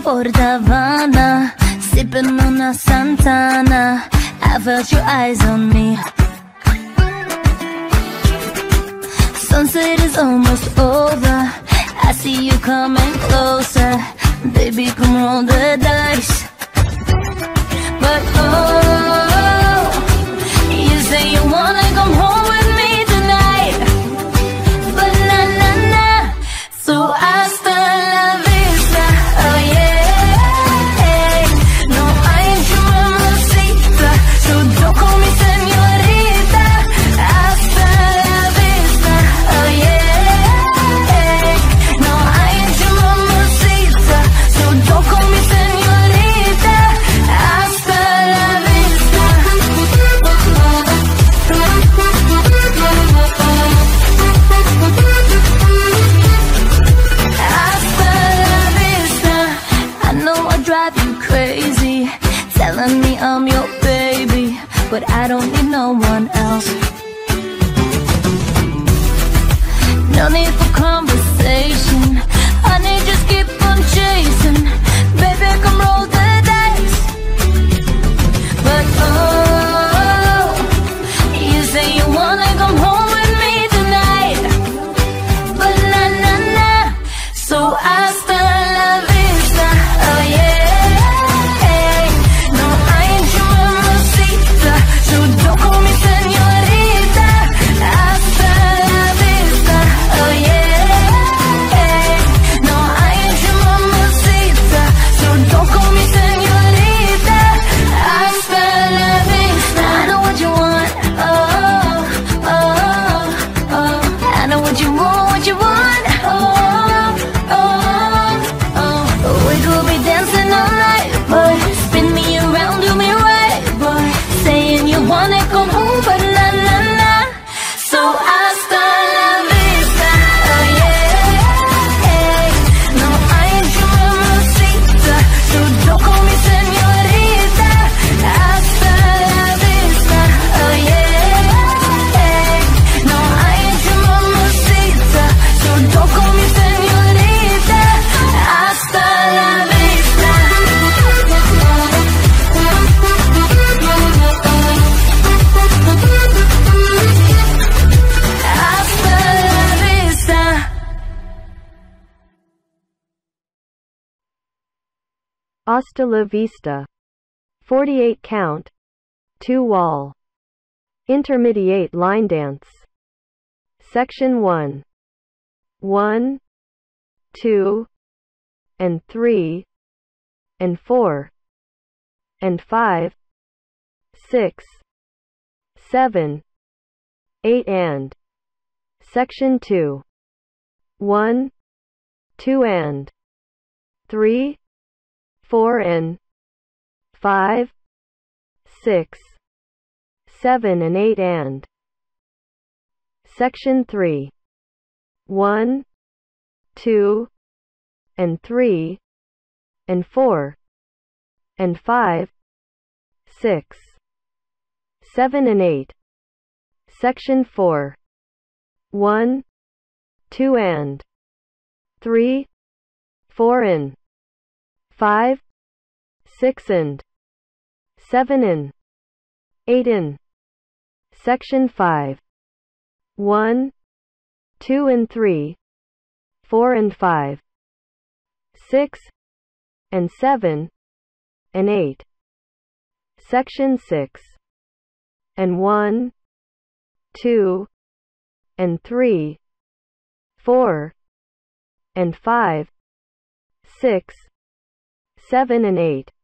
Port Havana, sipping on a Santana. I felt your eyes on me. Sunset is almost over. I see you coming closer. Baby, come roll the dice. But oh, you say you wanna come home with me tonight. But nah, nah, nah. So hasta la vista, oh yeah. No, I ain't your mamacita, so don't call me señorita. Hasta la vista, oh yeah. No, I ain't your mamacita, so don't call me señorita. Hasta la vista. Hasta la vista. I know I drive you crazy, telling me I'm your baby, but I don't need no one else. No need for conversation, honey, just keep on chasing. Baby, come roll the dice. But oh, you say you wanna come home with me tonight. But nah, nah, nah. So hasta la vista, oh yeah. No, I ain't your mamacita, so don't call me señorita. Hasta la vista, oh yeah. No, I ain't your mamacita, so don't call me señorita. Hasta la vista. I know what you want, oh, oh, oh. I know what you want, oh, oh, oh. We could be dancing all night, boy. Spin me around, do me right, boy. Saying you wanna come home, but nah, nah, nah. So hasta la vista, oh yeah. No, I ain't your mamacita, so don't call me señorita. Hasta la vista, oh yeah. No, I ain't your mamacita, so don't call me señorita. Hasta la vista. Hasta la vista. Hasta la vista. 48 count. 2 wall. Intermediate line dance. Section 1. 1, 2, and 3, and 4, and 5, 6, 7, 8 and. Section 2. 1, 2 and. 3, 4 and. 5, 6, 7 and 8 and. Section 3. 1, 2, and 3, and 4, and 5, 6, 7 and 8. Section 4. 1, 2 and. 3, 4 and. 5, 6 and. 7 and. 8 and. Section 5. 1, 2 and 3, 4 and 5, 6, and 7, and 8. Section 6. And 1, 2, and 3, 4, and 5, 6, 7 and 8.